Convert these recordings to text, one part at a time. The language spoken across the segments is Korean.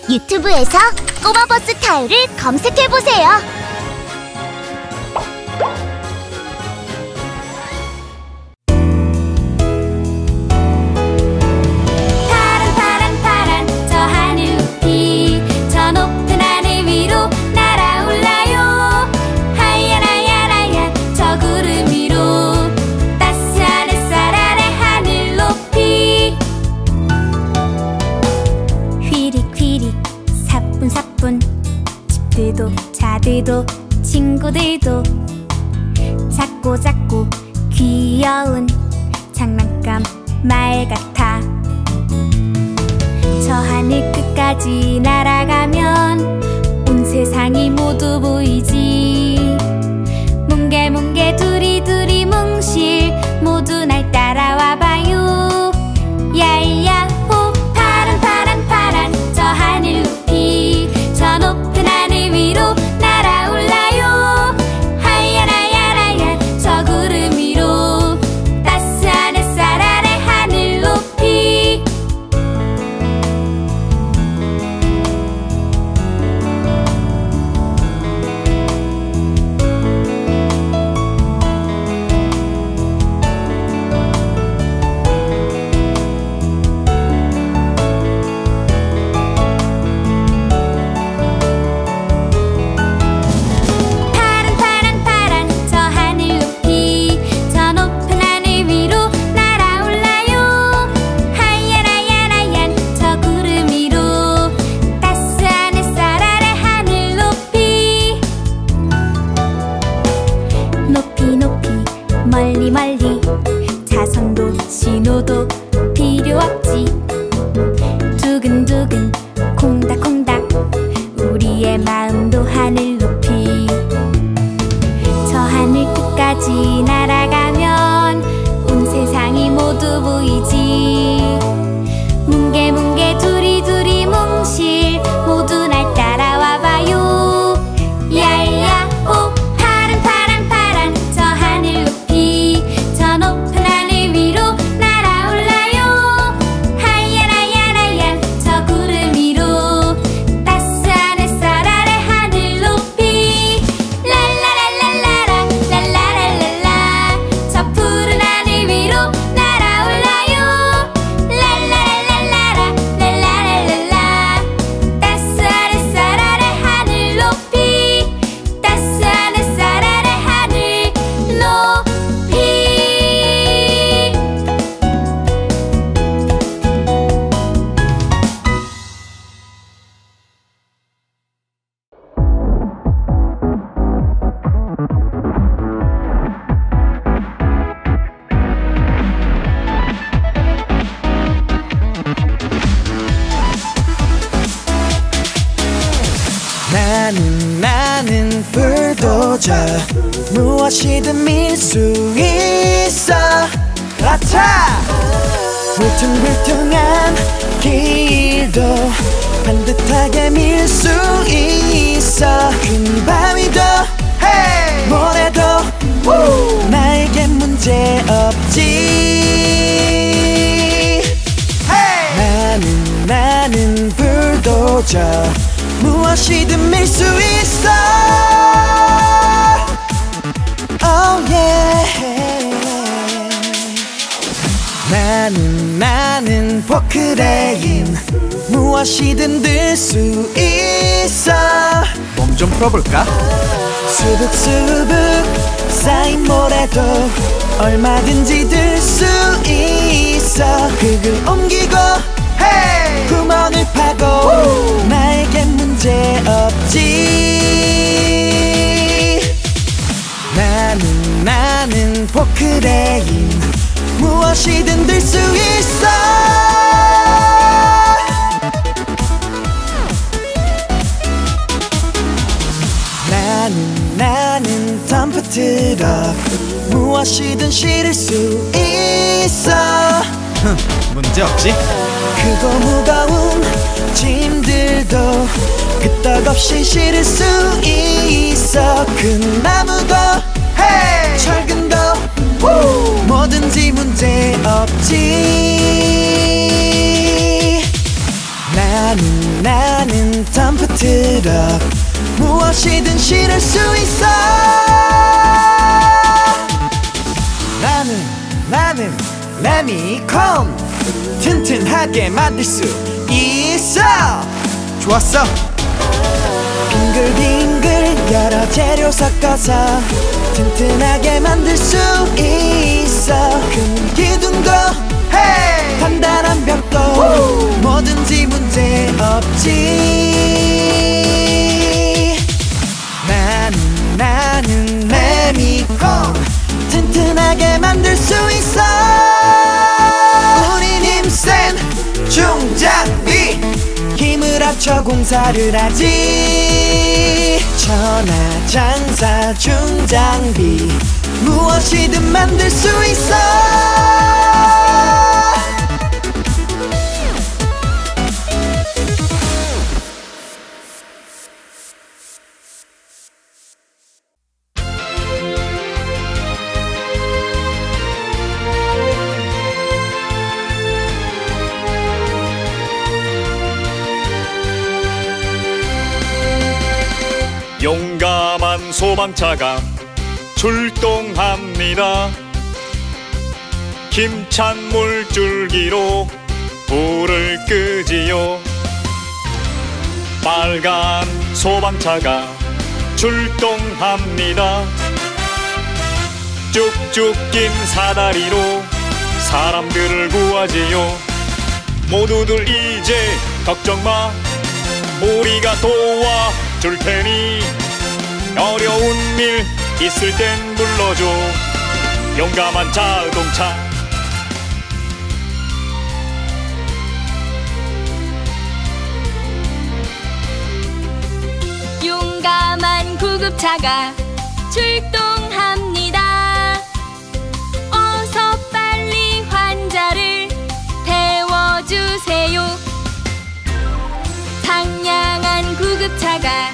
유튜브에서 꼬마버스 타요를 검색해보세요. 집들도 자들도 친구들도 작고 작고 귀여운 장난감 말 같아. 저 하늘 끝까지 날아가면 온 세상이 모두 보이지. 뭉게뭉게 두리두리 뭉실 모두 날 따라와봐요. 야이야호 파란 파란 파란 저 하늘 높이 저 높은 하늘 위로 날아올라요. 하얀하얀하얀 저 구름 위로 따스한 햇살 아래 하늘 높이. 멀리 멀리 자선도 신호도 필요 없지. 두근두근 콩닥콩닥 우리의 마음도 하늘 높이. 저 하늘 끝까지 날아가면 온 세상이 모두 보이지. 뭉게뭉게 두리두리 뭉실 모두 날 따라와봐요. 야야호 파란 파란 파란 저 하늘 높이 저 높은 하늘 위로 날아올라요. 하얀하얀하얀 저 구름 위로 따스한 햇살 아래 하늘 높이. 랄라랄랄라라 랄라랄랄라 저 푸른 하늘 위로 날아올라요. 랄라랄랄라라 랄라랄랄라 따스한 햇살 아래 하늘 높이. 따스한 햇살 아래 하늘 높이. 나는 불도저 무엇이든 밀 수 있어. 아차! 울퉁불퉁한 길도 반듯하게 밀 수 있어. 큰 바위도 모래도 나에겐 문제 없지. 나는 불도저 무엇이든 밀 수 있어. Oh yeah. 나는 포크레인 무엇이든 들 수 있어. 몸 좀 풀어볼까? 수북수북 쌓인 모래도 얼마든지 들 수 있어. 흙을 옮기고 구멍을 파고 나에겐 문제 없지. 나는 포크레인 무엇이든 들 수 있어. 나는 덤프트럭 무엇이든 실을 수 있어. 문제 없지? 크고 무거운 짐들도 끄떡없이 실을 수 있어. 큰 나무도 철근도 뭐든지 문제 없지. 나는 덤프트럭 무엇이든 실을 수 있어. 나는 레미콘 튼튼하게 만들 수 있어. 좋았어. 빙글빙글 여러 재료 섞어서 튼튼하게 만들 수 있어. 큰 기둥도 단단한 벽도 뭐든지 문제 없지. 나는 레미콘 튼튼하게 만들 수 있어. 우린 힘센 중장비 힘을 합쳐 공사를 하지. 천하장사 중장비 무엇이든 만들 수 있어. 용감한 소방차가 출동합니다. 힘찬 물줄기로 불을 끄지요. 빨간 소방차가 출동합니다. 쭉쭉 긴 사다리로 사람들을 구하지요. 모두들 이제 걱정마, 우리가 도와줄 테니. 어려운 일 있을 땐 불러줘. 용감한 자동차. 용감한 구급차가 출동합니다. 어서 빨리 환자를 태워주세요. 상냥한 구급차가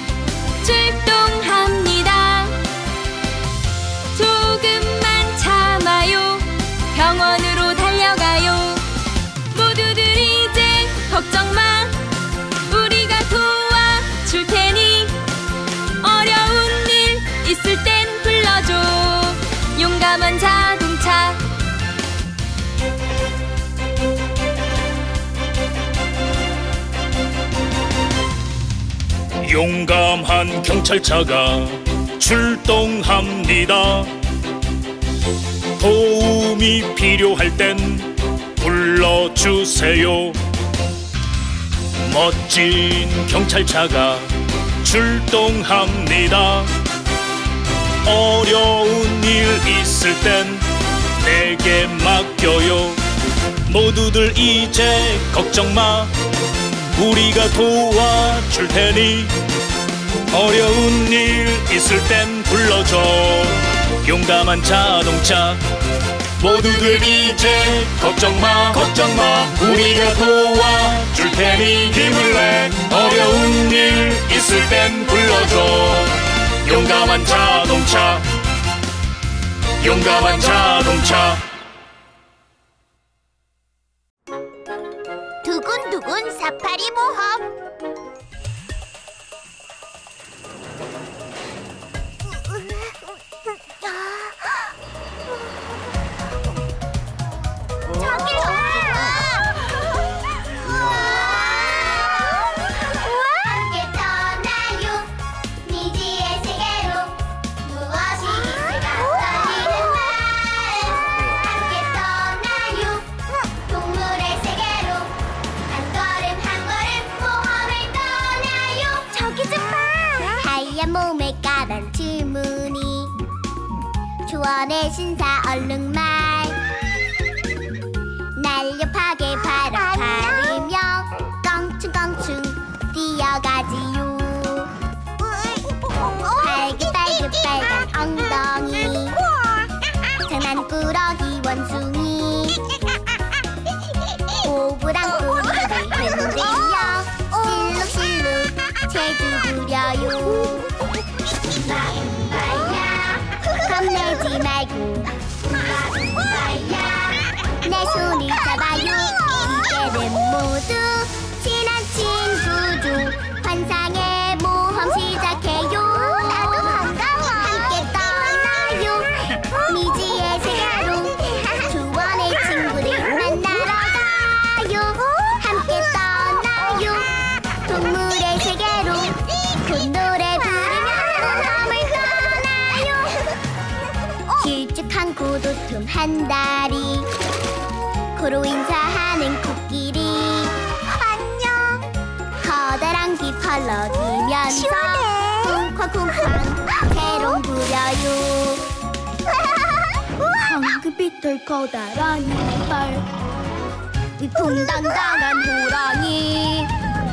출동합니다. 조금만 참아요. 병원으로 달려가요. 모두들 이제 걱정마, 우리가 도와줄 테니. 어려운 일 있을 땐 불러줘. 용감한 자동차. 용감한 경찰차가 출동합니다. 도움이 필요할 땐 불러주세요. 멋진 경찰차가 출동합니다. 어려운 일 있을 땐 내게 맡겨요. 모두들 이제 걱정마, 우리가 도와줄 테니. 어려운 일 있을 땐 불러줘. 용감한 자동차. 모두들 이제 걱정마, 우리가 도와줄 테니. 힘을 내. 어려운 일 있을 땐 불러줘. 용감한 자동차. 용감한 자동차. 두근두근 사파리 모험. 저기 봐! 함께 떠나요. 미지의 세계로. 무엇이 있을까 떨리는 마음. 함께 떠나요. 동물의 세계로. 한 걸음 한 걸음 모험을 떠나요. 저기 좀 봐! 하얀 몸에 까단 질문이. 조언의 신사 얼룩말. 날렵하게 발을 밟으며 껑충껑충 뛰어가지요. 빨간 엉덩이. 장난꾸러기 원숭이. 오브랑 꼬리를 흔들려 실룩실룩 재주 부려요. 겁내지 말고 내 손을 잡아요. 이제는 한 다리 코로 인사하는 코끼리 안녕 커다란 귀 펄럭이면서 시원해. 쿵쾅쿵쾅 새롱 부려요 황금빛털 커다란 이빨 위풍당당한 호랑이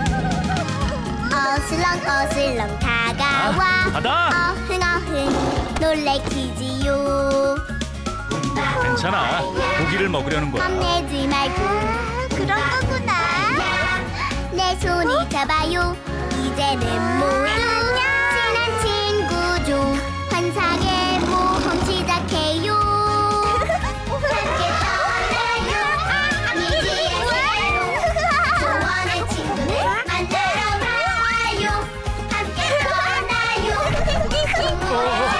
어슬렁어슬렁 다가와 바다! 어흥어흥 놀래키지요 괜찮아. 고기를 먹으려는 거야. 겁내지 말고 그런 거구나. 내 손을 잡아요 이제는 모두 친한 친구죠 환상의 모험 시작해요 함께 떠나요 미지의 세계로 소원의 친구를 만나러 가요 함께 떠나요 노래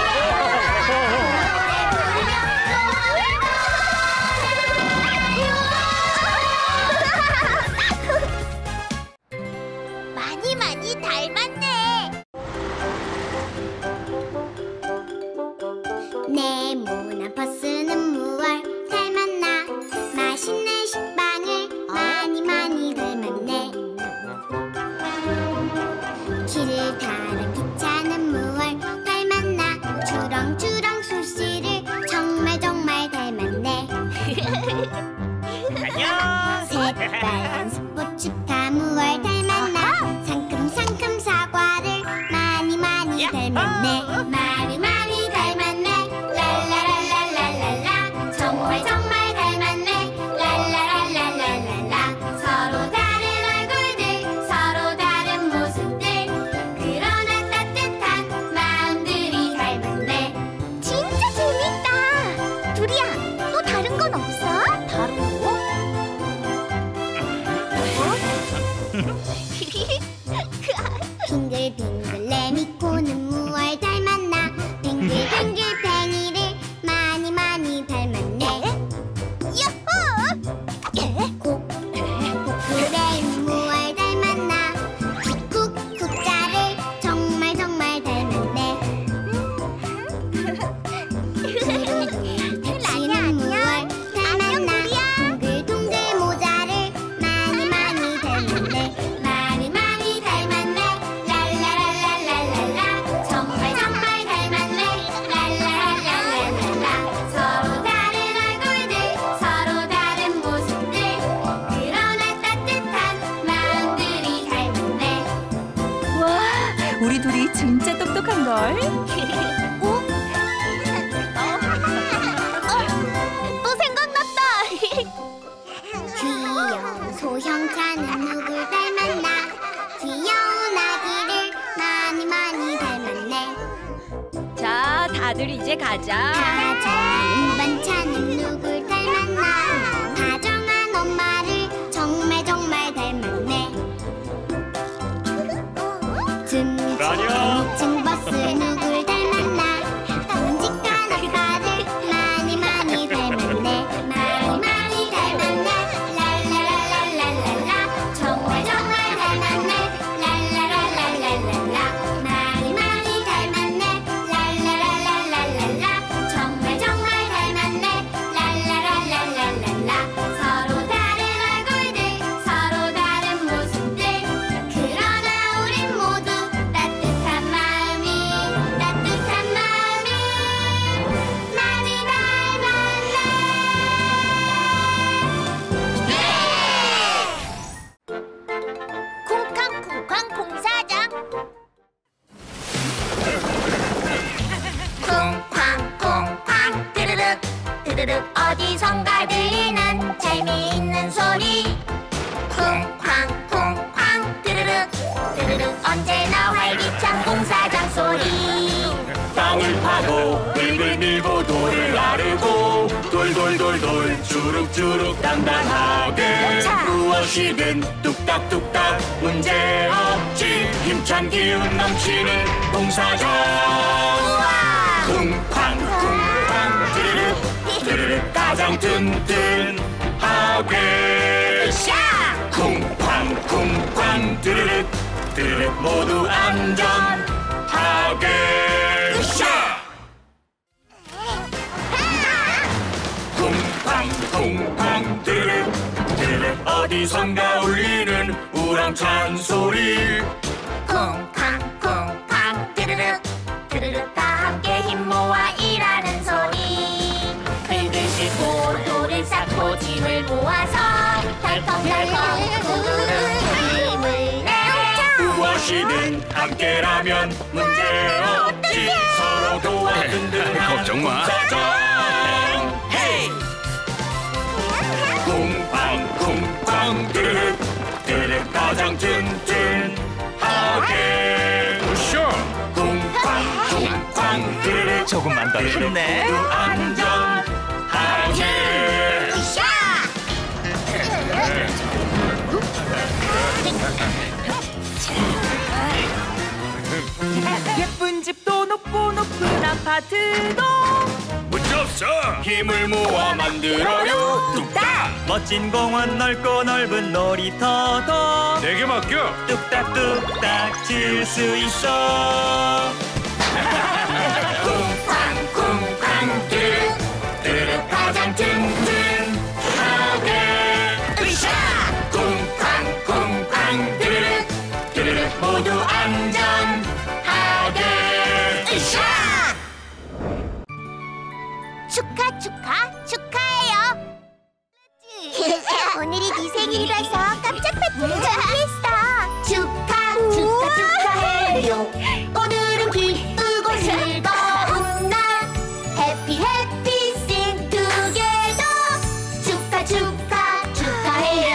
많이 많이 닮았네. 네모난 버스는 무얼 닮았나 맛있는 식빵을 많이 많이 닮았네 길을 타는 기차는 무얼 닮았나 주렁주렁 술씨를 정말 정말 닮았네 안녕. 새빨간 스포츠카 무얼 닮았나 상큼상큼 사과를 많이 많이 닮았네 많이 많이 닮았네 랄라랄랄랄랄라 정말 정말 닮았네 랄라랄랄랄랄라 서로 다른 얼굴들 서로 다른 모습들 그러나 따뜻한 마음들이 닮았네 진짜 재밌다. 두리야, 또 다른 건 없어? 다른 거? 빙글빙글 레미코는 무얼 닮았나 빙글빙글 팽이를 많이 많이 닮았네 야호! 코크레인 무얼 닮았나 쿡쿡자를 정말 정말 닮았네 택시는 무얼 닮았나 동글동글 모자를 많이 많이 닮았네 많이 많이 닮았네 랄라랄랄랄랄라 정말 정말 닮았네 랄라랄랄랄라 서로 다른 얼굴들 서로 다른 모습들 그러나 따뜻한 마음들이 닮았네 와, 우리 둘이 진짜 똑똑한걸. 또 생각났다. 귀여운 소형차는 누굴 닮았나 귀여운 아기를 많이 많이 닮았네 자, 다들 이제 가자. 다정한 운반차는 누굴 닮았나 다정한 엄마를 정말 정말 닮았네 라니야. 층 버스 누굴 닮았나 듬직한 아빠를 많이 많이 닮았네 많이 많이 닮았네 랄라랄랄랄랄라 정말 정말 닮았네 랄라랄랄랄랄라 많이 많이 닮았네 랄라랄랄랄랄라 정말 정말 닮았네 랄라랄랄랄랄라 서로 다른 얼굴들 서로 다른 모습들 그러나 우린 모두 따뜻한 마음이 많이 닮았네 쿵쾅쿵쾅 공사장. 쿵쾅쿵쾅 드르륵 드르륵 어디선가 들리는 재미있는 소리 쿵쾅쿵쾅 드르륵 드르륵 언제나 활기찬 공사장 소리 땅을 파고 흙을 밀고 돌을 나르고 돌돌돌돌 주룩주룩 단단하게 무엇이든 뚝딱뚝딱 문제없지 힘찬 기운 넘치는 공사장 쿵쾅쿵쾅 드르륵 드르륵 가장 튼튼하게 쿵쾅쿵쾅 드르륵 드르륵 모두 안전하게 쿵팡 드르륵 드르륵 어디선가 울리는 우렁찬 소리. 쿵쾅 쿵쾅 드르륵 드르륵 다 함께 힘 모아 일하는 소리. 붉은색 포도를 쌓고 짐을 모아서 덜컹덜컹 구르륵 힘을 내. 무엇이든 함께라면 문제없지. 서로 도와 든든한 걱정 마. 사정. 쿵팡 드르륵 드르륵 가장 튼튼하게. 으쌰. 쿵팡 드르륵 조금만 더 힘내. 안전하게. 으쌰! 예쁜 집도 높고 높은 아파트도 문제없어. 힘을 모아 만들어요. 뚝딱. 멋진 공원 넓고 넓은 놀이터도 내게 맡겨. 뚝딱뚝딱 지을 수 있어. 쿵팡 드르륵 드르륵 가장 튼튼하게. 으쌰. 쿵팡 드르륵 드르륵 모두 안전하게. 으쌰. 축하해요. 오늘이 네 생일이라서 깜짝 파티를 준비했어. 축하해요. 오늘은 기쁘고 즐거운 날. 해피 싱 투게더. 축하해요.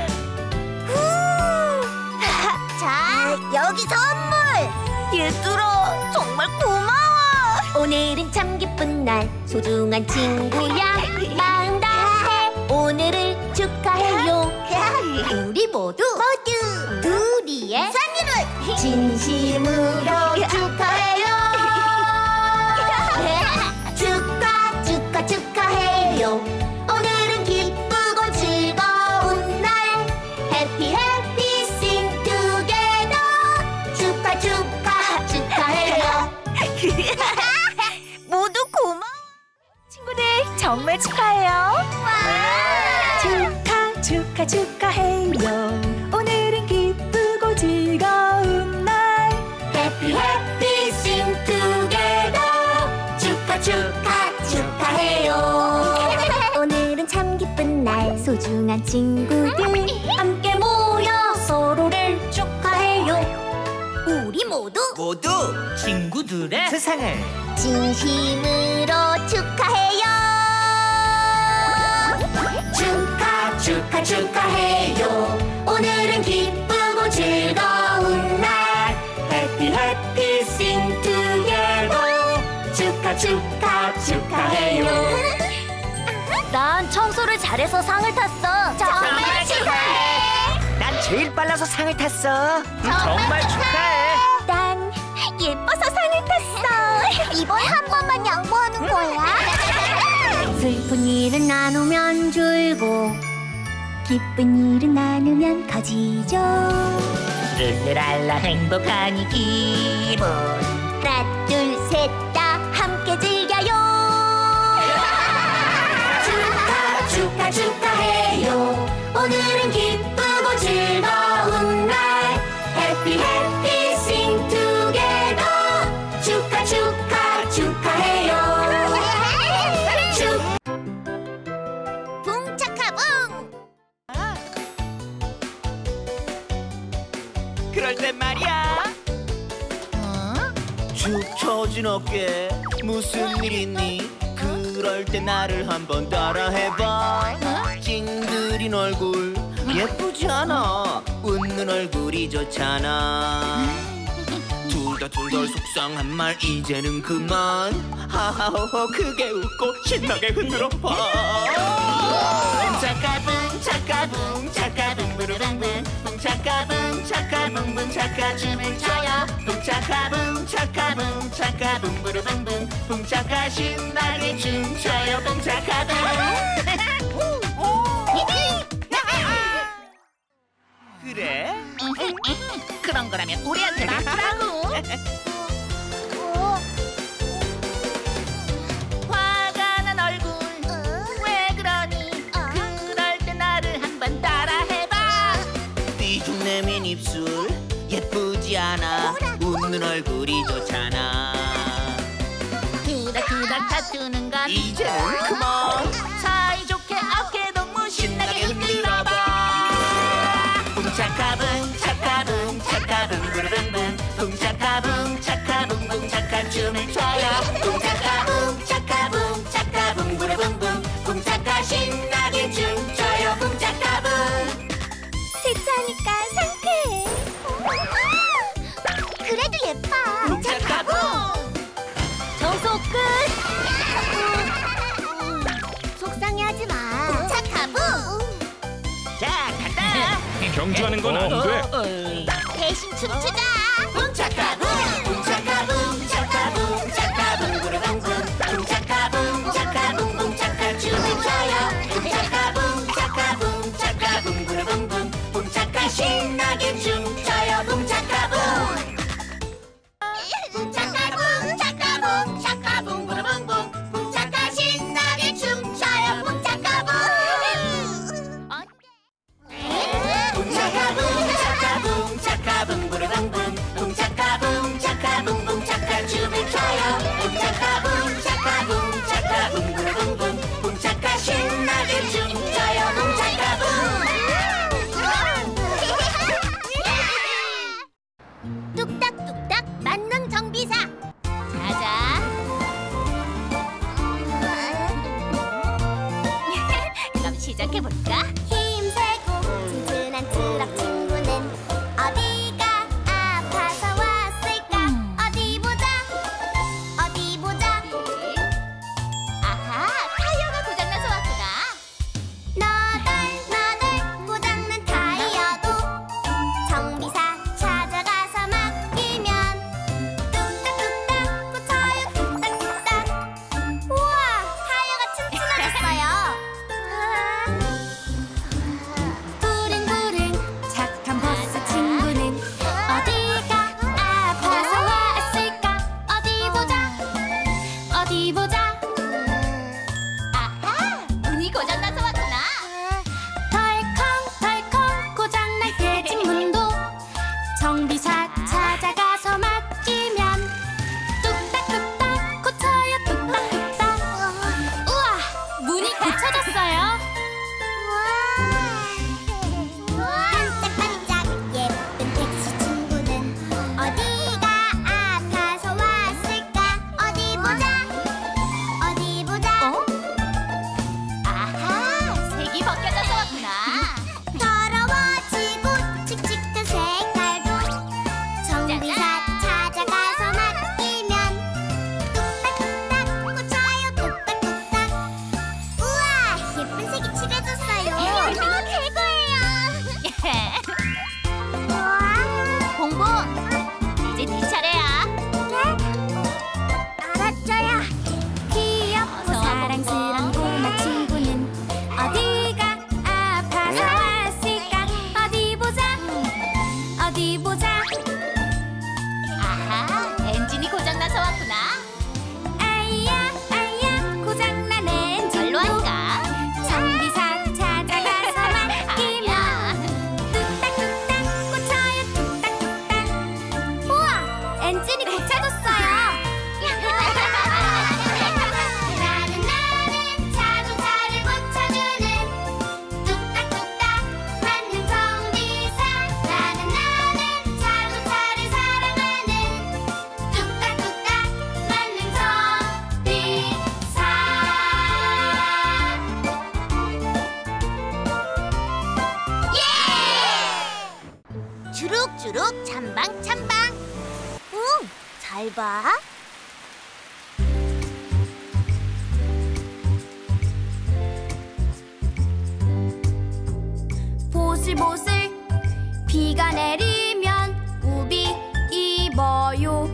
자, 여기 선물. 얘들아, 정말 고마워. 오늘은 참 기쁜 날. 소중한 친구야, 마음 다해 오늘을 축하해요. 우리 모두 둘이의 생일을 진심으로 축하해요. 축하해요. 오늘은 기쁘고 즐거운 날. 해피 싱 투게더. 축하해요. 모두 고마워. 친구들 정말 축하해요. 축하해요. 오늘은 기쁘고 즐거운 날. 해피 싱 투게더. 축하해요. 오늘은 참 기쁜 날. 소중한 친구들 함께 모여 서로를 축하해요. 우리 모두 친구들의 세상을 진심으로 축하해요. 축하해요. 오늘은 기쁘고 즐거운 날. 해피 싱 투게더. 축하해요. 난 청소를 잘해서 상을 탔어. 정말 축하해. 난 제일 빨라서 상을 탔어. 정말 축하해. 난 예뻐서 상을 탔어. 이번 한 번만 양보하는 거야. 슬픈 일은 나누면 줄고 기쁜 일은 나누면 커지죠. 룰루랄라 행복한 이 기분. 하나 둘 셋 다 함께 즐겨요. 축하해요. 오늘은 기쁘고 즐거운 날. 해피 싱 투게더. 축하해요. 붕차카붕. 그럴 땐 말이야. 축 처진 어깨 무슨 일 있니? 그럴 때 나를 한번 따라해봐. 찡그린 얼굴 예쁘지 않아. 웃는 얼굴이 좋잖아. 둘 다 속상한 말 이제는 그만. 하하호호 크게 웃고 신나게 흔들어봐. 붕차카붕 부르붕붕. 붕차카붕 차카 춤을 춰요. 붕차카붕 부르붕붕. 붕차카 신나게 춤춰요. 붕차카붕. 그래? 그런 거라면 우리한테 맡으라고. 화가 난 얼굴 왜 그러니? 예쁘지 않아. 웃는 얼굴이 좋잖아. 그닥그닥 다투는 건 이제는 그만. 사이좋게 어깨 동무 신나게 흔들어봐. 붕차카붕 차카붕 차카붕 부르붕붕. 붕차카붕 차카붕붕 차카 춤을 춰요. 붕차카붕 차카붕 차카붕 부르붕붕. 붕차카 신나게 춤춰요. 붕차카붕. 세차하니까 상쾌해. 그래도 예뻐. 붕차카붕. 청소 끝. 속상해하지 마. 착하부. 자 간다. 경주하는 건 안 돼. 대신 춤추자. 붕차카붕 붕차카붕 차카붕 차카붕 부르붕붕. 붕차카붕 차카붕붕 차카 춤을 춰요. 붕차카붕 차카붕 차카붕 부르붕붕. 붕차카 신나게 춤춰요. 붕차카붕. 붕차카붕 차카붕 차카붕 부르붕붕. 붕차카 신나게 춤춰요. 붕차카붕. 붕차카붕 차카붕 차카붕 부르붕붕. 붕차카붕 차카붕붕 차카 춤을 춰요. 붕차카붕 차카붕 차카붕 부르붕붕. 붕차카 신나게 춤춰요. 붕차카붕. 뚝딱뚝딱 만능 정비사. 자자. 그럼 시작해볼까? 힘세고 튼튼한 트럭 친구는 어디가 아파서 왔을까? 어디 보자 어디 보자. 아하, 타이어가 고장나서 왔구나. 너덜너덜 고장난 타이어도 정비사 찾아가서 맡기면 뚝딱뚝딱 고쳐요. 뚝딱뚝딱. 우와, 타이어가 튼튼해졌어요. 부릉부릉 착한 버스 친구는 어디가 아파서 왔을까? 어디 보자 어디 보자. 아하, 문이 고장나서 왔구나. 덜컹덜컹 고장날 깨진 문도 정비사 찾아가서 맡기면 뚝딱뚝딱 고쳐요. 뚝딱뚝딱. 우와, 문이 고쳐졌어요. 반짝반짝 예쁜 택시 친구는 어디가 아파서 왔을까? 어디 보자 어디 보자. 아하, 색이 벗겨져서 왔구나. 더러워지고 칙칙한 색깔도 정비사 찾아가서 맡기면 뚝딱뚝딱 고쳐요. 뚝딱뚝딱. 우와, 예쁜 색이 칠해졌어요. 최고예요. 우와. 공부, 이제 네 차례야. 알았죠요. 귀엽고 어서 사랑스런 꼬마 친구는 어디가 아파서 왔을까? 어디 보자 어디 보자. 아하, 엔진이 고장나서 왔구나. 아야 아야 고장난 엔진도 절로 할까? 정비사 찾아가서 맡기면 뚝딱뚝딱 고쳐요. 뚝딱뚝딱. 우와, 엔진이 고쳐졌어요. 나는 자동차를 고쳐주는 뚝딱뚝딱 만능 정비사. 나는 자동차를 사랑하는 뚝딱뚝딱 만능 정비사. 예! 주룩주룩 찬방찬방. 응, 잘 봐. 보슬보슬 비가 내리면 우비 입어요.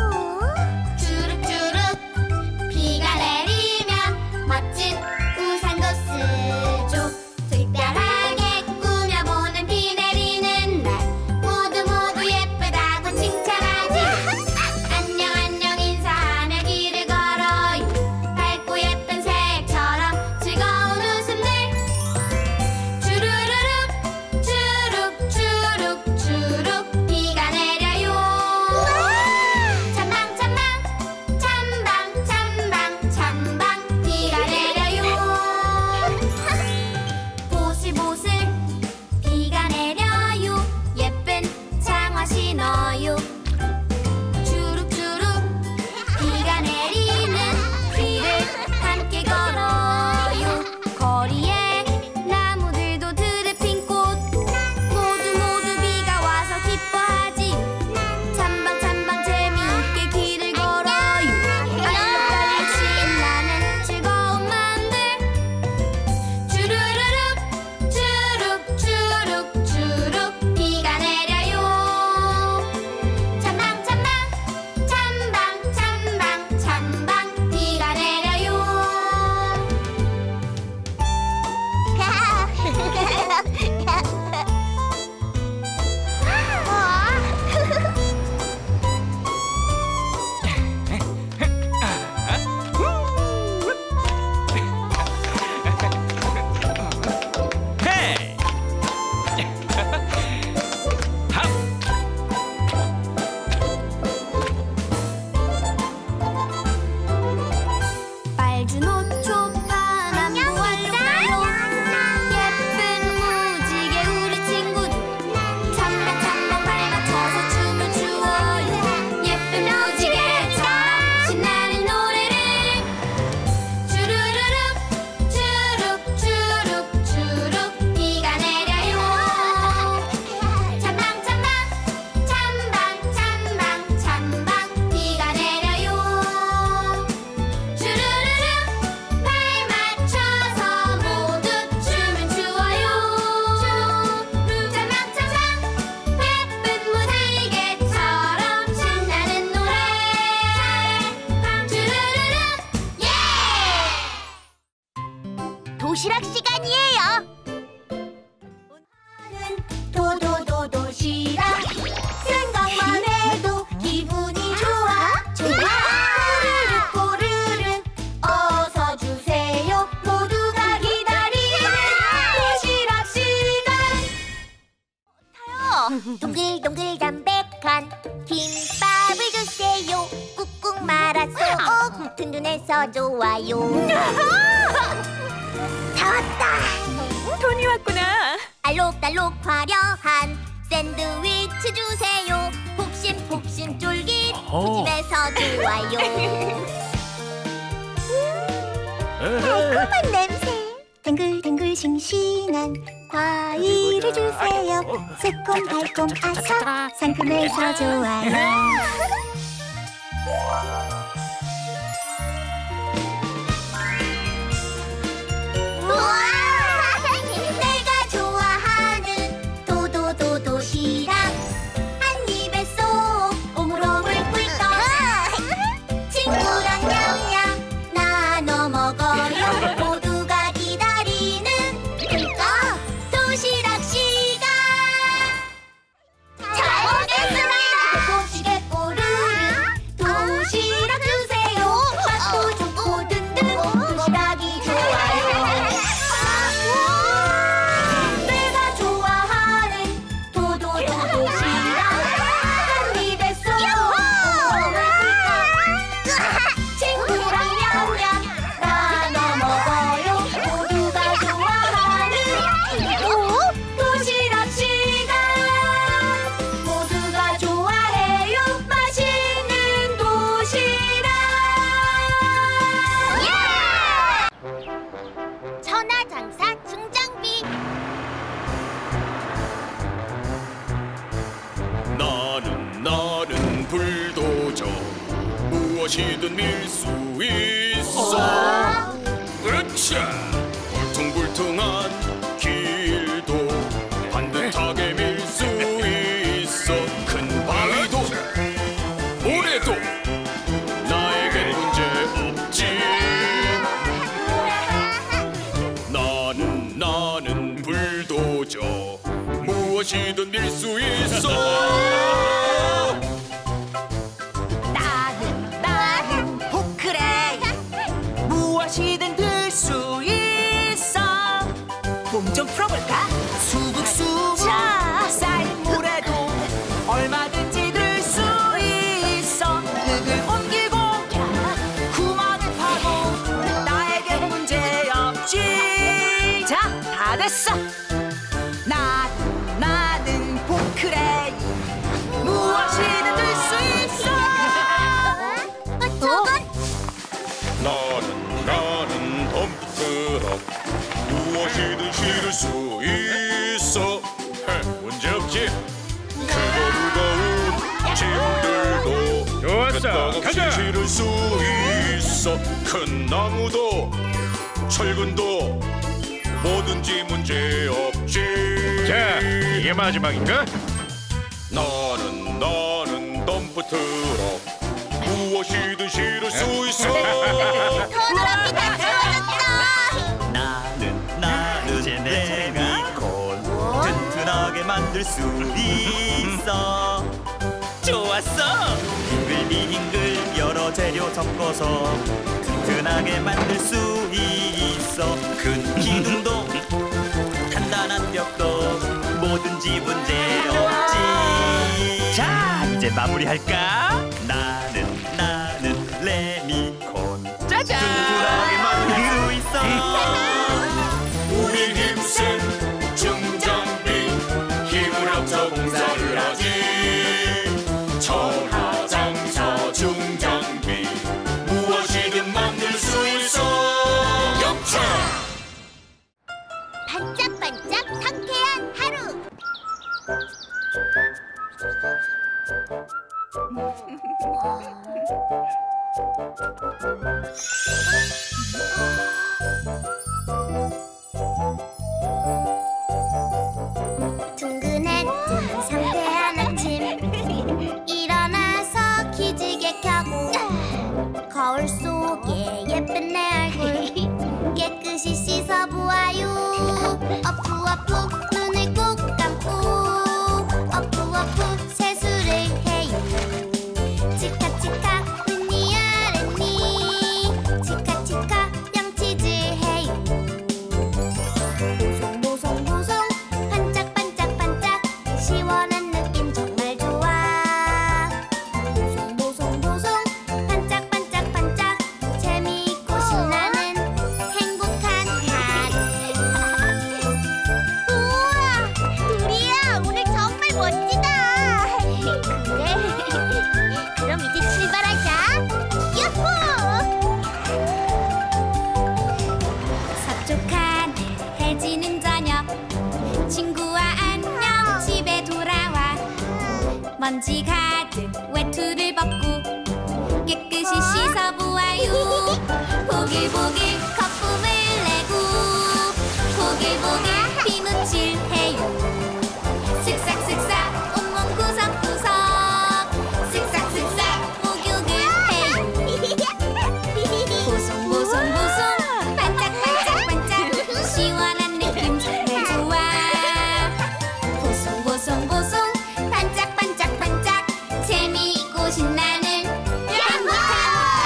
주룩주룩 비가 내리면 멋진 우산도 쓰죠. 특별하게 꾸며보는 비 내리는 날 모두 모두 예쁘다고 칭찬하지. 안녕 안녕 인사하며 길을 걸어요. 밝고 예쁜 색처럼 즐거운 웃음들. 주르르륵 주룩주룩 주룩 집에서 좋아요. 다 왔다. 돈이 왔구나. 알록달록 화려한 샌드위치 주세요. 폭신폭신 쫄깃 집에서 좋아요. 달콤한 냄새. 탱글탱글 싱싱한 과일을 주세요. 새콤달콤 아삭 상큼해서 좋아요. 우와! 내가 좋아하는 도도도도시락 한 입에 쏙 오물오물 꿀떡. 친구랑 냠냠 나눠 먹어요. 모두가 기다리는 꿀떡 도시락 시간. 잘 먹겠습니다. 고시게 꼬르르 도시락 주세요. 맛도 좋고 든든 도시락이 좋아요. 내가 좋아하는 도도도 도시락 한 입에 쏙 오물오물 꿀떡. 친구랑 냠냠 나눠 먹어요. 모두가 좋아하는 도시락 시간. 모두가 좋아해요. 맛있는 도시락. 천하장사 중장비. 나는 불도저 무엇이든 밀 수 있어. 그렇지. 울퉁불퉁한 길도 반듯하게 밀 수 있어. 큰 바위도 모래도 나에겐 문제 없지. 나는 불도저 무엇이든 밀 수 있어. 나는 포크레인 무엇이든 들 수 있어. 몸 좀 풀어볼까? 수북수북 쌓인 모래도 얼마든지 들 수 있어. 흙을 옮기고 구멍을 파고 나에겐 문제 없지. 자, 다 됐어. 나는 포크레인 무엇이든 들 수 있어. 저건 나는 덤프트럭 무엇이든 실을 수 있어. 문제 없지. 크고 무거운 짐들도 좋았어. 가자. 실을 수 있어. 큰 나무도 철근도 뭐든지 문제 없지. 자, 이게 마지막인가? 나는 덤프트럭 무엇이든 실을 수 있어. 더러움이 다 채워졌다. 나는 제네미콘 튼튼하게 만들 수 있어. 좋았어. 빙글빙글 여러 재료 섞어서 튼튼하게 만들 수 있어. 큰 기둥도 단단한 벽도 뭐든지 문제 없지. 자, 이제 마무리할까? 나는 레미콘 짜잔. 튼튼하게 만들 수 있어. 우리 힘센 중장비 힘을 합쳐 공사를 하지. 천하장사 중장비 무엇이든 만들 수 있어. 영차. 반짝반짝 상쾌한 하루. 둥근했던 상쾌한 아침. 일어나서 기지개 켜고 거울 속에 예쁜 내 얼굴 깨끗이 씻어보아요. 어푸어푸 눈을 꼭 감고 어푸어푸 세수를 해요. 치카치카 윗니 아랫니 치카치카 양치질 해요. 외투를 벗고 깨끗이 씻어보아요. 보글보글 거품을 내고 보글보글 비누칠 해요. 쓱싹쓱싹 온몸 구석구석 쓱싹쓱싹 목욕을 해요. 보송보송보송 반짝반짝반짝 시원한 느낌 정말 좋아. 보송보송보송 반짝반짝반짝 재미있고 신나는 행복한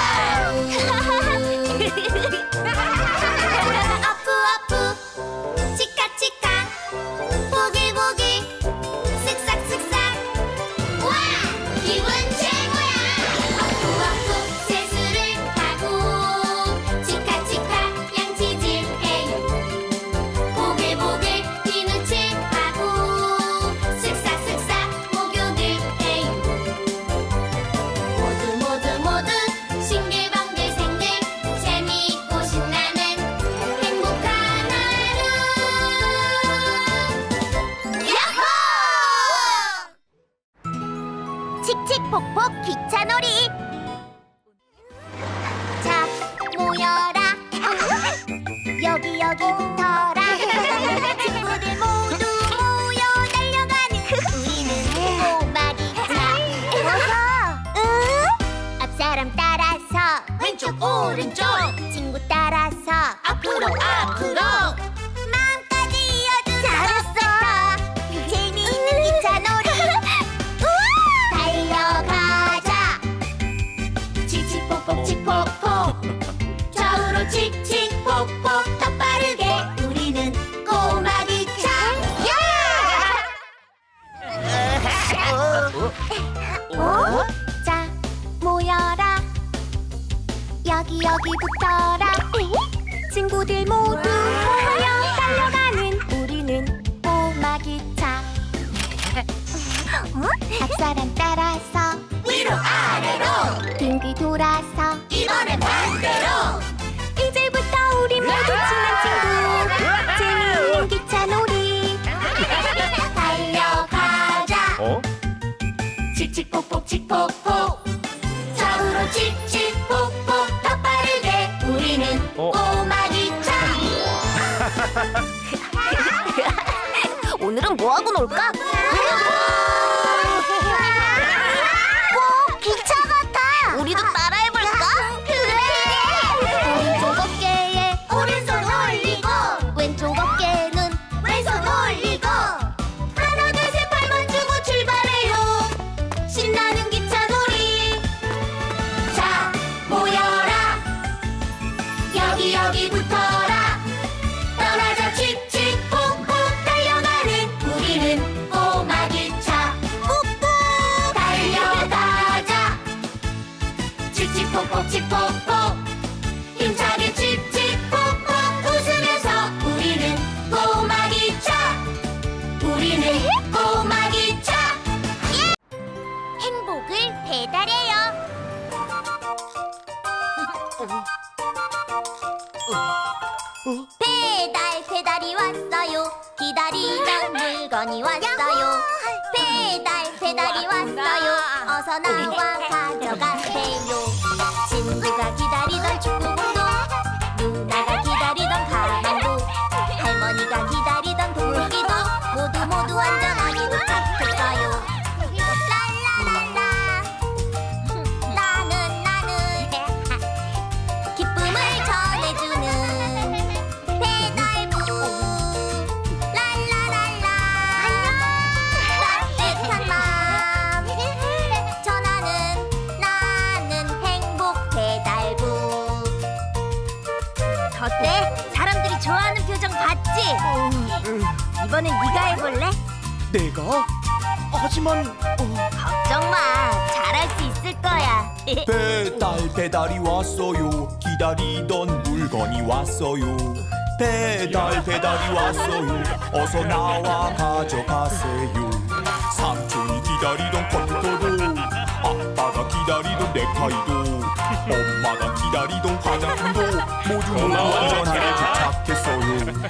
하루. 어프어프 치카치카 보글보글 쓱싹쓱싹 와 기분 최고야. 어프어프 세수를 하고 치카치카 양치질 해요. 보글보글 비누칠 하고 쓱싹쓱싹 목욕을 해요. 모두 싱글벙글생글 재미있고 신나는 행복한 하루. 야호! 칙칙폭폭 기차놀이. 자, 모여라. 여기 붙어라. 친구들 모두 모여 달려가는 우리는 꼬마기차. 앞사람 따라서 왼쪽 오른쪽 친구 따라서 앞으로 마음까지 이어준 잘했어. 재미있는 기차놀이. 달려가자. 칙칙폭폭 칙폭폭 좌우로 칙칙폭폭 더 빠르게 우리는 꼬마기차. 자, 모여라. 여기 붙어라. 친구들 모두 모여 달려가는 우리는 꼬마기차. 앞사람 따라서 위로 아래로 빙귀 돌아서 이번엔 반대로 이제부터 우리 모두 친한 친구. 재미있는 기차놀이. 달려가자. 칙칙폭폭 칙폭폭 좌우로 칙칙폭폭 더 빠르게 우리는 꼬마기차. 오늘은 뭐하고 놀까? 기차 같아. 우리도 따라해볼까? 그래. 오른쪽 어깨에 오른손 올리고 왼쪽 어깨는 왼손 올리고 하나 둘 셋 발만 주고 출발해요. 신나는 기차놀이. 자 모여라. 여기 붙어라. 떠나자 칙칙폭폭 달려가는 우리는 꼬마기차. 꾹꾹 달려가자. 칙칙폭폭 칙폭폭 힘차게 칙칙폭폭 웃으면서 우리는 꼬마기차. 우리는 꼬마기차. 행복을 배달해요. 배달이 왔어요. 기다리던 물건이 왔어요. 배달이 왔어요. 어서 나와 가져가세요. 친구가 기다리던 축구공도, 누나가 기다리던 가방도, 할머니가 기다리던 동물기도 모두 안전하게 도착했어요. 랄라랄라. 나는 기쁨을 전해주는 배달부. 랄라랄라. 따뜻한 맘 전하는 나는 행복 배달부. 어때? 사람들이 좋아하는 표정 봤지? 이번엔 네가 해볼래? 내가? 하지만 걱정 마. 잘할 수 있을 거야. 배달이 왔어요. 기다리던 물건이 왔어요. 배달이 왔어요. 어서 나와 가져가세요. 삼촌이 기다리던 컴퓨터도, 아빠가 기다리던 넥타이도, 엄마가 기다리던 화장품도 모두 안전하게 도착했어요.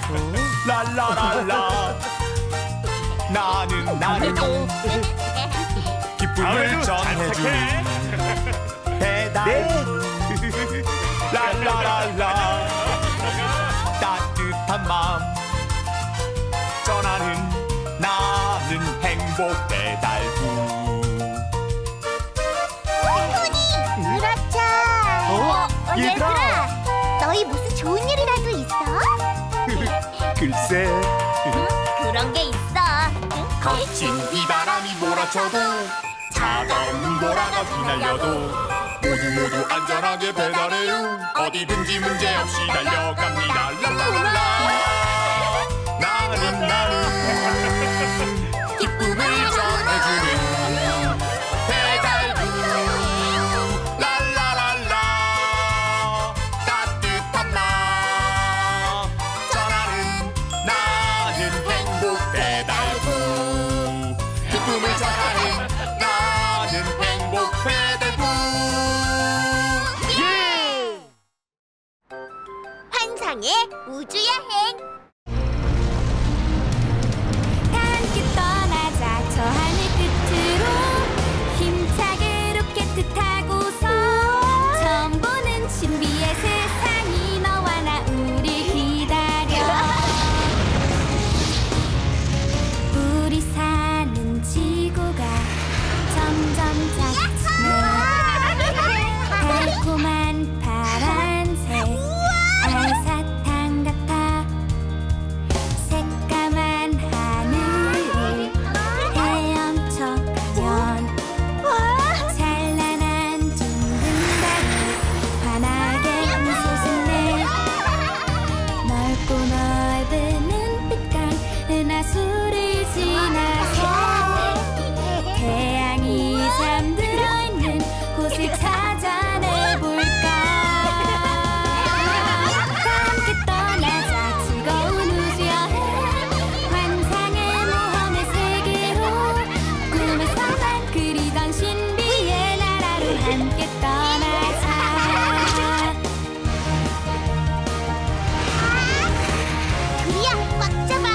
랄라랄라. 나는 기쁨을 전해 전해주는 배달부 랄라랄라 따뜻한 마음 전하는 나는 행복 배달부. 그렇죠. 얘들아. 너희 무슨 좋은 일이라도 있어? 글쎄. 그런 게 있어. 거친 비바람이 몰아쳐도 차가운 눈보라가 휘날려도 모두 안전하게 배달해요. 어디든지 문제없이 달려갑니다. 랄라랄라 나는 기쁨을 전해주는 배달부 랄라랄라 따뜻한 마음 전하는 나는 행복 배달부 기쁨을 전하는 나는 행복 배달부. 환상의 우주여행. 다 함께 떠나자 저 하늘 끝으로 힘차게 로켓 타고서 처음 보는 신비의 세상이 너와 나 우리 기다려. 우리 사는 지구가 점점 작아지네. 달콤한 파란색 알사탕 같아. 새까만 하늘을 헤엄쳐가면 찬란한 둥근 달이 환하게 웃어주네. 넓고 넓은 눈빛과 은하수를 지나서 태양이 잠들어 있는 곳을 찾아내볼까. 다 함께 떠나자 즐거운 우주여행. 환상의 모험의 세계로 꿈에서만 그리던 신비의 나라로 함께 떠나자. 둘이야, 꽉 잡아.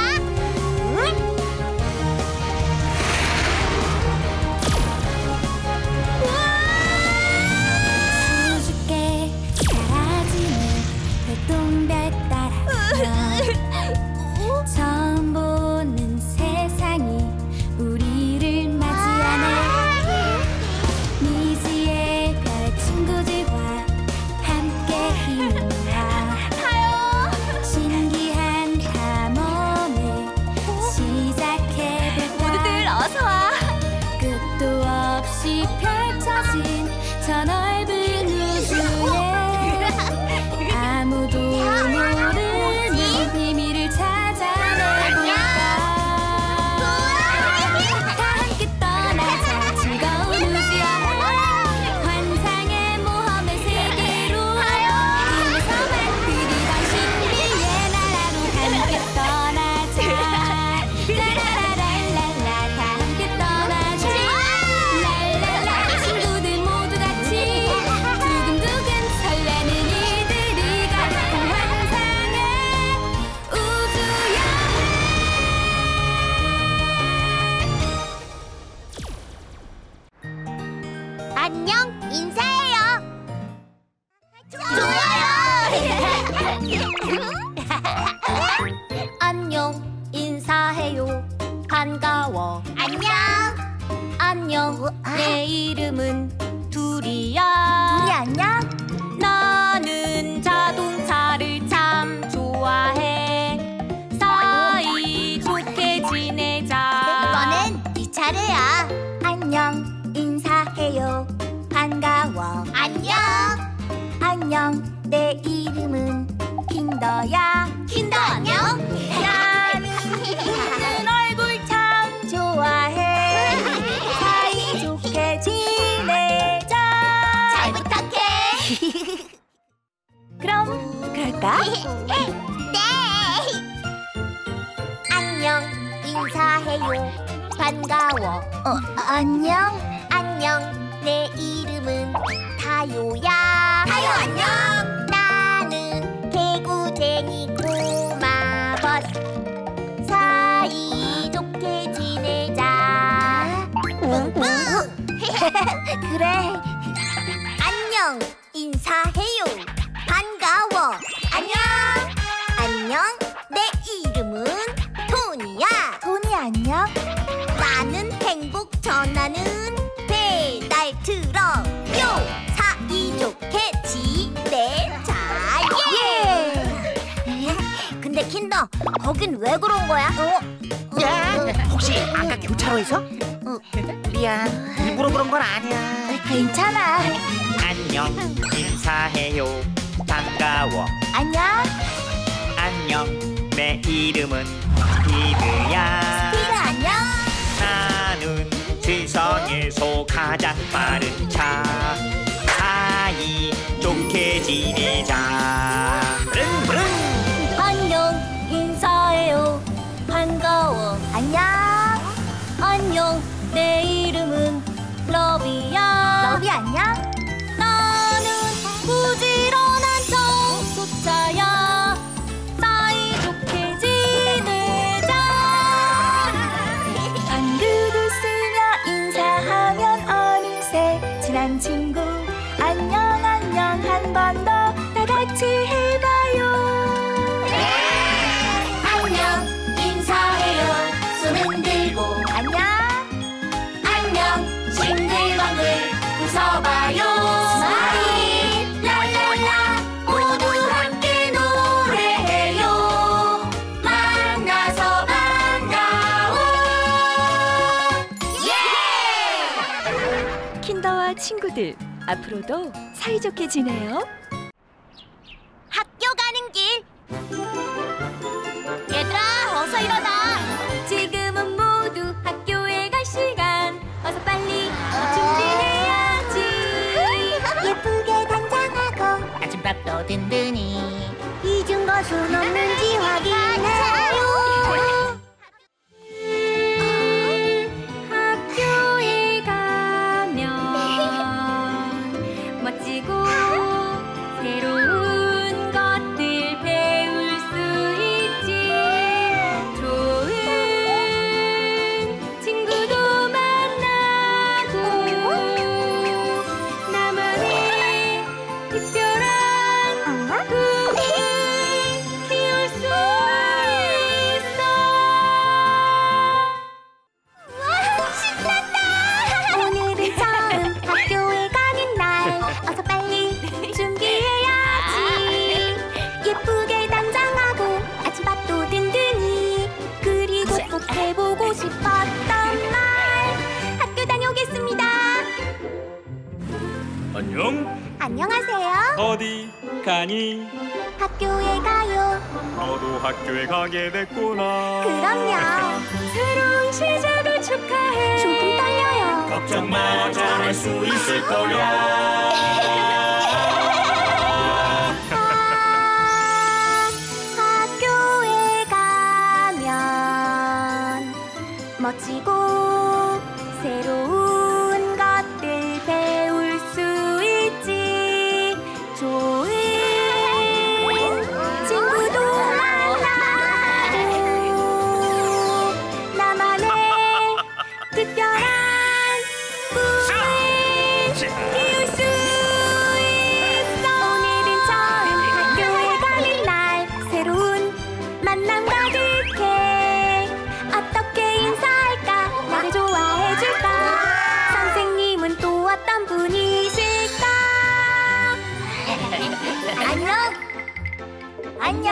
수줍게 사라지는 별똥별 따라가면 처음 보는 세상이 우리를 맞이하네. 미지의 별 친구들과 함께 힘을 모아 신기한 탐험을 시작해볼까. 모두들 어서와. 끝도 없이 펼쳐진 저 넓은 우주에 아무도 모르는 비밀을 찾아내볼까. 다 함께 떠나자 즐거운 우주여행. 환상의 모험의 세계로 꿈에서만 그리던 신비의 나라로 함께 떠나자. 라라라랄랄라 다 함께 떠나자. 랄랄라 친구들 모두 같이 두근두근 설레는 일들이 가득한 환상의 우주여행. 안녕, 인사해요. 안녕 인사해요. 반가워. 안녕. 안녕 내 이름은 둘이야. 우리 안녕. 나는 자동차를 참 좋아해. 사이좋게 지내자. 이번엔 네 차례야. 안녕 인사해요. 반가워. 안녕. 안녕 내 이름은 킨더야. 킨더 안녕. 나는 얼굴 참 좋아해. 사이좋게 지내자. 잘 부탁해. 그럼 그럴까? 네. 안녕 인사해요. 반가워. 안녕. 안녕 내 이름은 타요야. 타요 안녕. 나는 개구쟁이 꼬마버스. 사이좋게 지내자. 뿡뿡. 그래. 안녕, 인사해요. 반가워. 안녕. 안녕, 내 이름은 토니야. 토니 안녕. 나는 행복 전하는 배달 트럭요. 사이좋게 지내자. 예. 근데 킨더, 거긴 왜 그런 거야? 혹시 아까 교차로에서? 미안, 일부러 그런 건 아니야. 괜찮아. 안녕 인사해요 반가워 안녕. 안녕 내 이름은 피드야 피드 안녕. 나는 세상에서 가장 빠른 차 사이좋게 지내자 부릉부릉 안녕, 인사해요. 반가워. 안녕. 안녕, 내 이름은 러비야. 러비 안녕. 나는 부지런한 청소차야. 사이좋게 지내자. 안구를 쓰며 인사하면 어느새 친한 친구. 안녕 안녕 한 번 더 다 같이 해봐요. 안녕 인사해요 손 흔들고 안녕. 안녕 싱글벙글 웃어봐요 스마일 랄랄라 모두 함께 노래해요 만나서 반가워 예! 킨더와 친구들 앞으로도 사이좋게 지내요. 학교 가는 길. 얘들아, 어서 일어나. 지금은 모두 학교에 갈 시간. 어서 빨리 준비해야지. 예쁘게 단장하고 아침밥도 든든히 잊은 것은 없는지 확인해요. 학교에 가면 멋지고 새로운 것들 배울 수 있지. 좋은 친구도 만나고 나만의 특별한 꿈을 키울 수 있어. 와, 신난다. 오늘은 처음 학교에 가는 날. 어서 빨리 준비해야지. 예쁘게 단장하고 아침밥도 든든히. 그리고 꼭 해보고 싶었던 말. 학교 다녀오겠습니다. 안녕 안녕하세요. 어디 가니 학교에 가요. 너도 학교에 가게 됐구나 그럼요. 새로운 시작을 축하해. 조금 떨려요. 걱정 마 잘할 수 있을 거야 학교에 가면 멋지고 새로운 것들 배울 수 있지. 좋은 친구도 만나고 나만의 특별한 꿈을 키울 수 있어. 오늘은 처음 학교에 가는 날. 새로운 만남 가득해. 어떻게 인사할까? 나를 좋아해줄까? 선생님은 또 어떤 분이실까? 안녕. 안녕.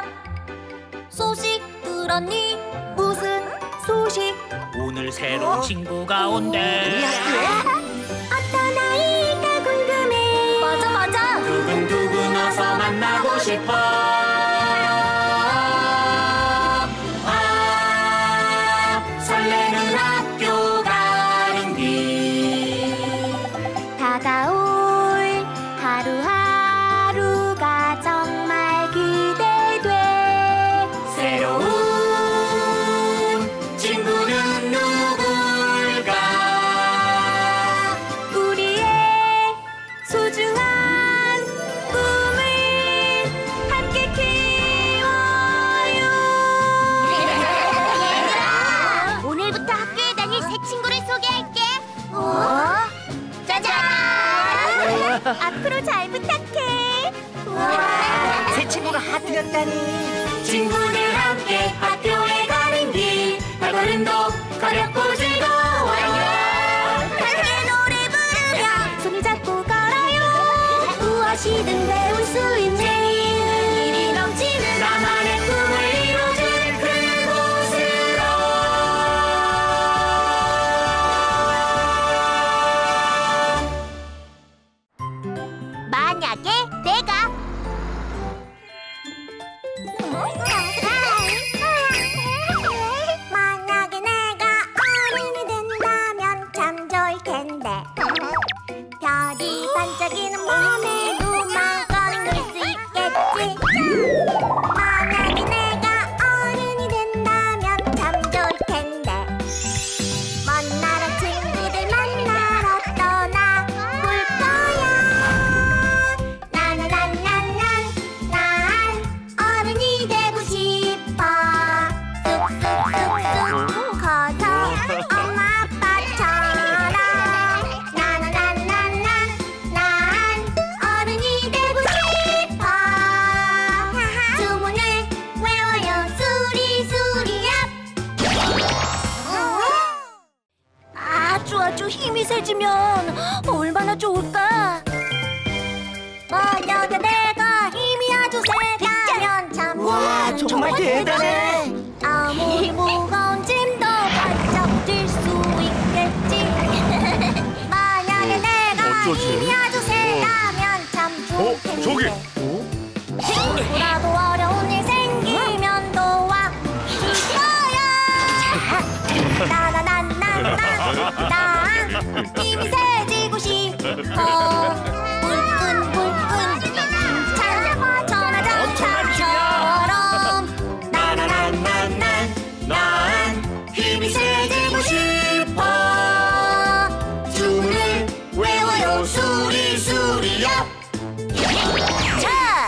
소식 들었니? 무슨 소식? 오늘 새로운 친구가 온대 어떤 아이가 궁금해. 맞아 맞아. 두근두근 어서 만나고 싶어 설레는 학교 가는 길 다가올 하루하루가 정말 기대돼. 새로운 친구는 누굴까 우리의 소중한 꿈을 함께 키워요. 얘들아, 오늘부터 학교에 다닐 새 친구를 소개할게. 짠! 앞으로 잘 부탁해. 새 친구가 하트였다니. 친구들 함께 학교에 가는 길 발걸음도 가볍고 즐거워요. 함께 노래 부르며 손잡고 걸어요. 무엇이든 배울 수 있는 일이 넘치는 나만의 꿈을 이뤄줄 그곳으로. 만약에 내가 만약에 내가 어른이 된다면 참 좋을 텐데 별이 반짝이는 밤에 눈만 건널 수 있겠지. 만약에 내가 어른이 된다면 참 좋을 텐데 먼 나라 친구들 만나러 떠나볼 거야. 난 어른이 되고 싶어. 쑥쑥쑥쑥 커서 엄마 아빠처럼. 난 어른이 되고 싶어. 주문을 외워요. 수리수리야. 아주 힘이 세지면 얼마나 좋을까. 만약에 내가 힘이 아주 세다면 참 와, 정말 대단해. 아무리 무거운 짐도 번쩍 들 수 있겠지. 만약에 내가 어쩌지? 힘이 아주 세다면 참 좋을 텐데. 저기. 누구라도 어려운 일 생기면 도와줄 거야. 난 힘이 세지고 싶어. 불끈불끈 힘찬 전화장처럼. 난 힘이 세지고 싶어. 주문을 외워요. 수리수리야. 자,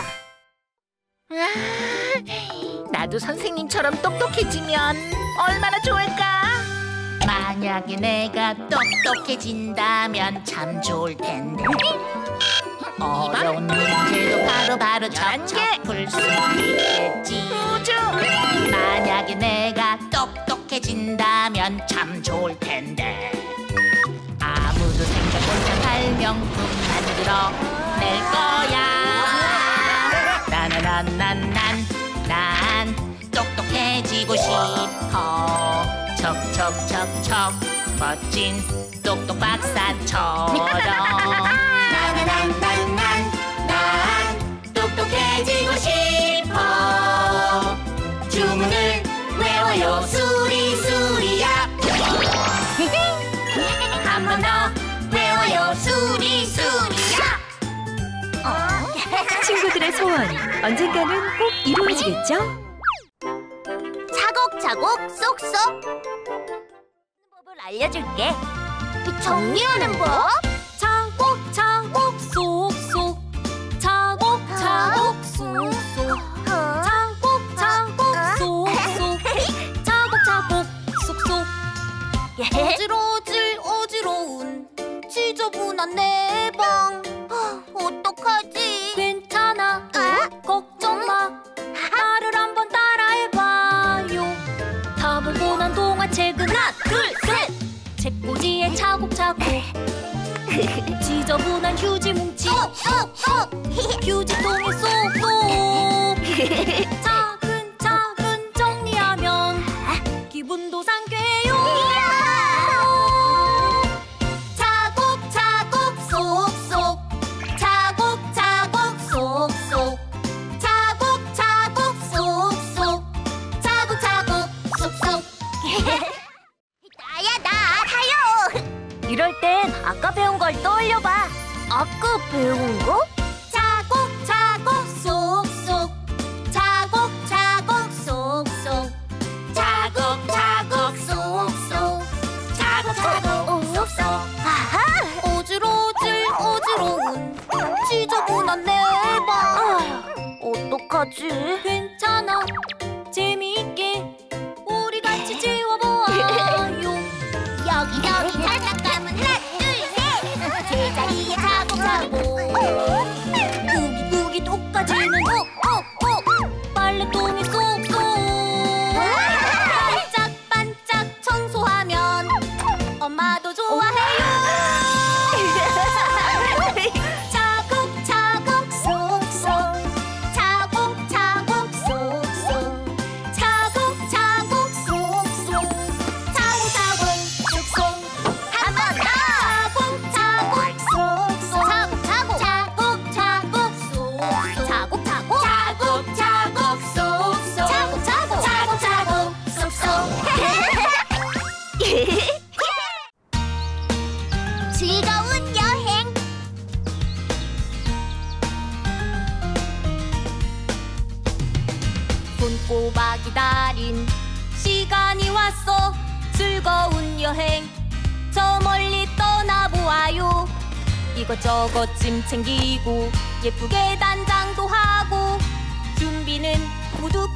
나도 선생님처럼 똑똑해지면 얼마나 좋을까? 만약에 내가 똑똑해진다면 참 좋을 텐데 어려운 문제도 바로바로 척척 풀 수 있겠지. 만약에 내가 똑똑해진다면 참 좋을 텐데 아무도 생각 못한 발명품 만들어 낼 거야. 난 똑똑해지고 싶어. 척척척척 멋진 똑똑 박사처럼. 난 똑똑해지고 싶어. 주문을 외워요. 수리수리야. 한 번 더 외워요. 수리수리야. 친구들의 소원 언젠가는 꼭 이루어지겠죠? 차곡차곡 쏙쏙. 법을 알려줄게. 정리하는 법. 차곡차곡 쏙쏙. 차곡차곡 쏙쏙. 차곡차곡 쏙쏙. 차곡차곡 쏙쏙. 어지러운 지저분한 내 방. 어떡하지? 괜찮아. 걱정 마. 나를 한번 따라해봐요. 다 보고 난 동화책은 하나 둘 셋. 책꽂이에 차곡차곡. 지저분한 휴지 뭉치 휴지통에 쏙쏙. 차근차근 정리하면 기분도 상쾌해요. 차곡차곡 쏙쏙. 차곡차곡 쏙쏙. 차곡차곡 쏙쏙. 차곡차곡 쏙쏙. 나 타요. 이럴 땐 아까 배운 걸 떠올려봐. 아까 배운 거? 차곡차곡 쏙쏙. 차곡차곡 쏙쏙. 차곡차곡 쏙쏙. 차곡차곡 쏙쏙. 아하! 어지러운 지저분한 내 방. 어떡하지? 괜찮아. 재미있게 우리 같이 지워보아요. 여기 장난감은 하나 둘 셋. 제자리에 차곡차곡. 손꼽아 기다린 시간이 왔어. 즐거운 여행 저 멀리 떠나보아요. 이것저것 짐 챙기고 예쁘게 단장도 하고 준비는 모두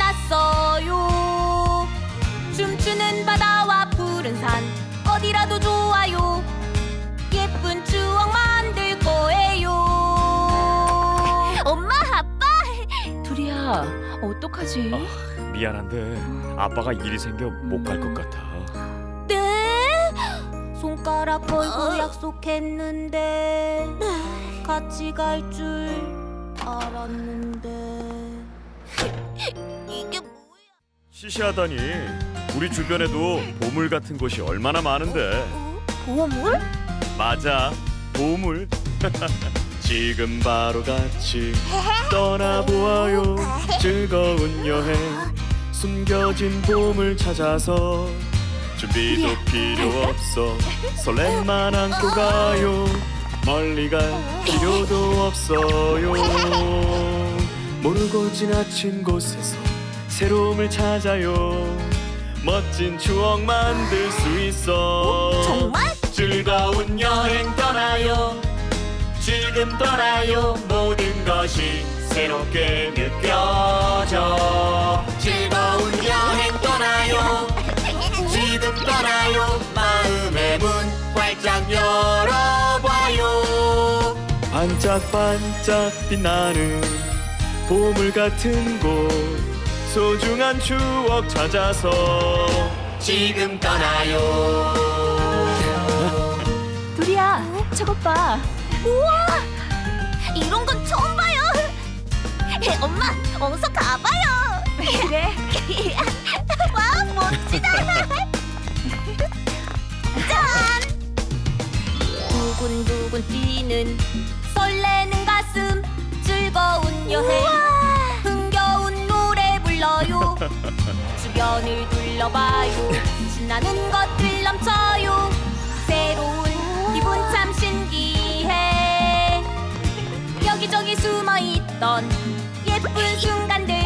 끝났어요. 춤추는 바다와 푸른 산 어디라도 좋아요. 예쁜 추억 만들 거예요. 엄마, 아빠! 두리야, 어떡하지? 미안한데 아빠가 일이 생겨 못 갈 것 같아. 네? 손가락 걸고 약속했는데 같이 갈 줄 알았는데. 이게 뭐야? 시시하다니. 우리 주변에도 보물 같은 곳이 얼마나 많은데. 보물? 맞아, 보물. 지금 바로 같이 떠나보아요. 즐거운 여행 숨겨진 보물 찾아서 준비도 필요 없어. 설렘만 안고 가요. 멀리 갈 필요도 없어요. 모르고 지나친 곳에서 새로움을 찾아요. 멋진 추억 만들 수 있어. 정말? 즐거운 여행 떠나요. 지금 떠나요. 모든 것이 새롭게 느껴져. 즐거운 여행 떠나요. 지금 떠나요. 마음의 문 활짝 열어봐요. 반짝반짝 빛나는 보물 같은 곳, 소중한 추억 찾아서 지금 떠나요. 두리야, 저것 봐. 우와! 이런 건 처음 봐요. 엄마, 어서 가봐요. 그래. 와, 멋지다. 짠! 두근두근 뛰는 설레는 가슴, 즐거운 여행. 흥겨운 노래 불러요. 주변을 둘러봐요. 신나는 것들 넘쳐요. 새로운 기분 참 신기해. 여기저기 숨어있던 예쁜 순간들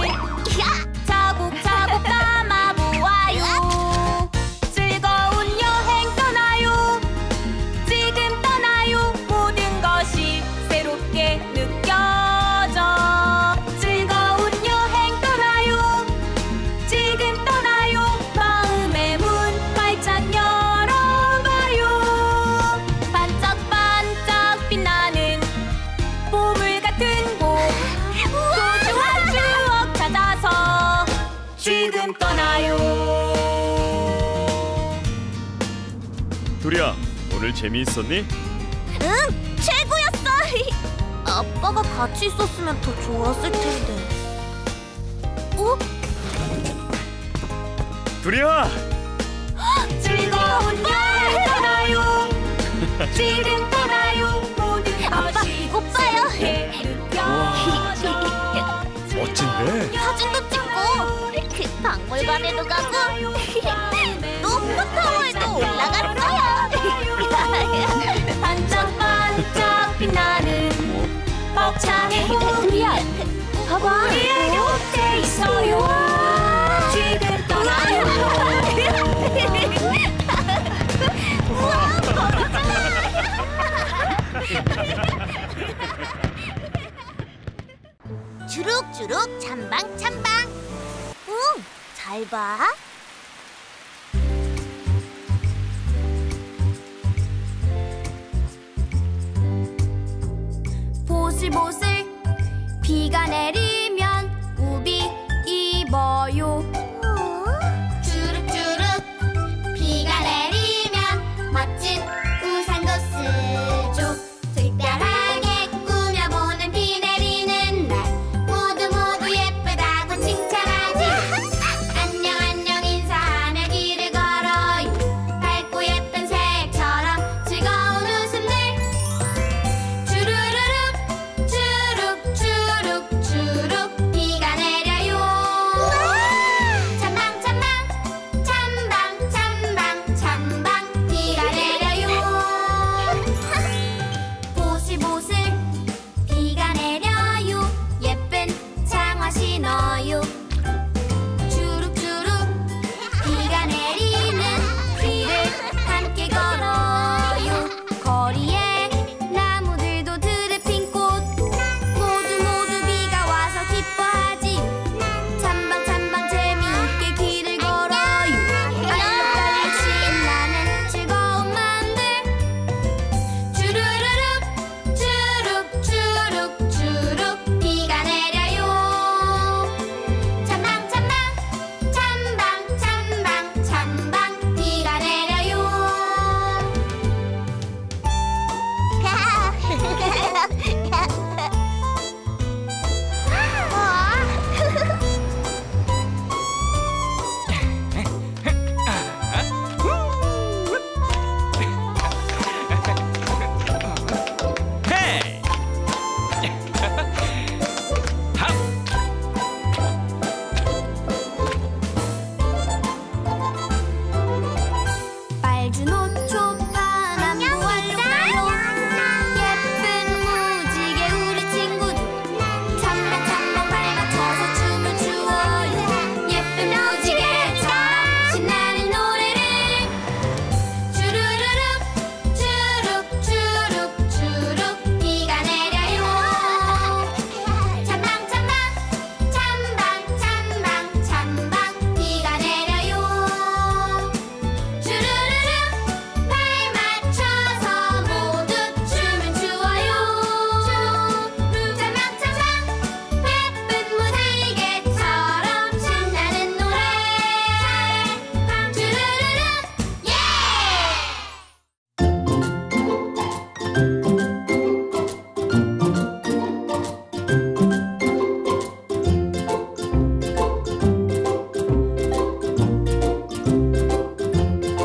차곡차곡 담아보아요. 즐거운 여행 떠나요. 지금 떠나요. 모든 것이 새롭게 느껴져. 즐거운 여행 떠나요. 지금 떠나요. 마음의 문 활짝 열어봐요. 반짝반짝 빛나는 보물 같은 곳, 소중한 추억 찾아서 지금 떠나요. 두리야, 오늘 재미있었니? 응, 최고였어. 아빠가 같이 있었으면 더 좋았을 텐데. 어? 두리야! 즐거운 여행 떠나요. 지금 떠나요. 모든 아빠, 이것 봐요. 멋진데? 사진도 찍고 그 박물관에도 가고 노프타워에도 올라갔어요. 반짝반짝 빛나는 벅찬 두리야, 봐봐. 우리의 곁에 있어요. 지금 떠나요. 우와, 주룩주룩 찬방찬방. 응, 잘 봐. 보슬보슬 비가 내리